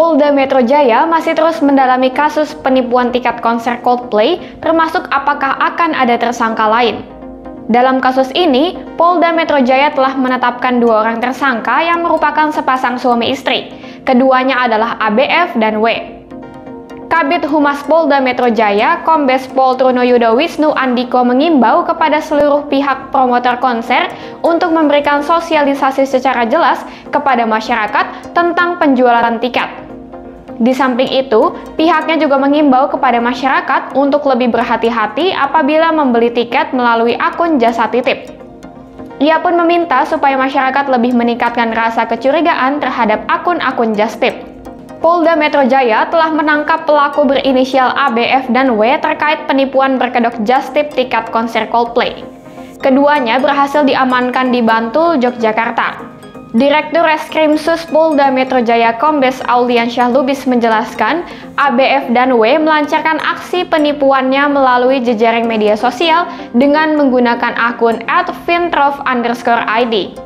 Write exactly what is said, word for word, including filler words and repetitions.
Polda Metro Jaya masih terus mendalami kasus penipuan tiket konser Coldplay, termasuk apakah akan ada tersangka lain. Dalam kasus ini, Polda Metro Jaya telah menetapkan dua orang tersangka yang merupakan sepasang suami istri. Keduanya adalah A B F dan W. Kabid Humas Polda Metro Jaya, Kombes Pol Trunoyudo Wisnu Andiko mengimbau kepada seluruh pihak promotor konser untuk memberikan sosialisasi secara jelas kepada masyarakat tentang penjualan tiket. Di samping itu, pihaknya juga mengimbau kepada masyarakat untuk lebih berhati-hati apabila membeli tiket melalui akun jasa titip. Ia pun meminta supaya masyarakat lebih meningkatkan rasa kecurigaan terhadap akun-akun just tip. Polda Metro Jaya telah menangkap pelaku berinisial A B F dan W terkait penipuan berkedok just tip tiket konser Coldplay. Keduanya berhasil diamankan di Bantul, Yogyakarta. Direktur Reskrimsus Polda Metro Jaya Kombes Auliansyah Lubis menjelaskan, A B F dan W melancarkan aksi penipuannya melalui jejaring media sosial dengan menggunakan akun at fintrof underscore id.